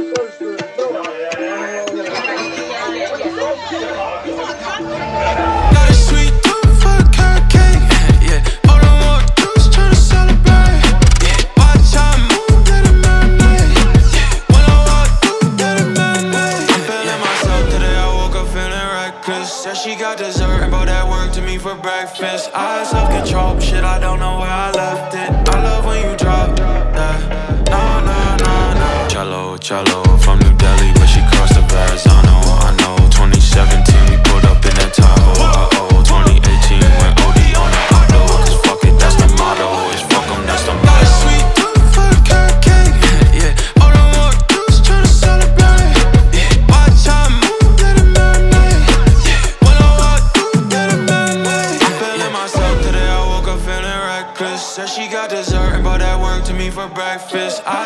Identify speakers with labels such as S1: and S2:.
S1: Got a sweet tooth for a carrot cake. Yeah, all I wanna do is try to celebrate. Watch how I move, let it marinate. When I walk through, let it marinate. I'm feeling myself today, I woke up feeling reckless. Said she got dessert and brought that work to me for breakfast. I had self-control, shit, I don't know where I left it. I love when you drop that. No, no, no, no. Cello, cello, from New Delhi, but she crossed the Verrazano. I know, 2017, we pulled up in that Tahoe. Uh-oh, 2018, went OD on the auto. Cause fuck it, that's the motto. It's fuck 'em, that's the motto. Got a sweet tooth for a carrot cake. Yeah, all I wanna do is try to celebrate. Watch how I move, let it marinate. When I walk through, let it marinate. I'm feeling myself today, I woke up feeling reckless. Said she got dessert and brought that work to me for breakfast.